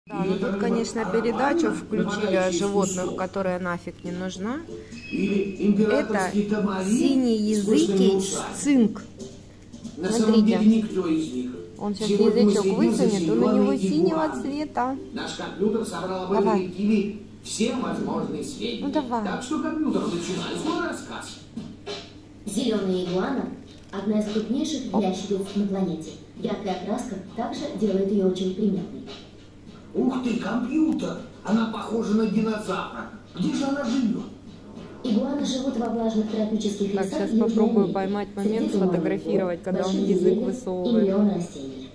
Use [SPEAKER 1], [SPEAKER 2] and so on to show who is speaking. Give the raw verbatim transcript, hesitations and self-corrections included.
[SPEAKER 1] Да, ну тут, конечно, передачу включили о животных, которая нафиг не нужна. Это синеязыкий сцинк. Смотрите, он сейчас язычок высунет, он у него синего цвета.
[SPEAKER 2] Наш компьютер собрал об
[SPEAKER 1] Давай.
[SPEAKER 2] этом директиве все возможные сведения.
[SPEAKER 1] Ну давай.
[SPEAKER 2] Так что компьютер начинает свой рассказ.
[SPEAKER 3] Зеленая игуана – одна из крупнейших ящериц на планете. Яркая краска также делает ее очень приметной.
[SPEAKER 2] Ух ты, компьютер! Она похожа на динозавра. Где же она живет?
[SPEAKER 3] Игуаны живут во влажных тропических
[SPEAKER 1] Так,
[SPEAKER 3] лесах
[SPEAKER 1] сейчас
[SPEAKER 3] Южной
[SPEAKER 1] попробую
[SPEAKER 3] Америки,
[SPEAKER 1] поймать
[SPEAKER 3] среди
[SPEAKER 1] момент,
[SPEAKER 3] зимовьев,
[SPEAKER 1] сфотографировать, когда он
[SPEAKER 3] больших
[SPEAKER 1] язык
[SPEAKER 3] деревьев и
[SPEAKER 1] высовывает.
[SPEAKER 3] миллион растений.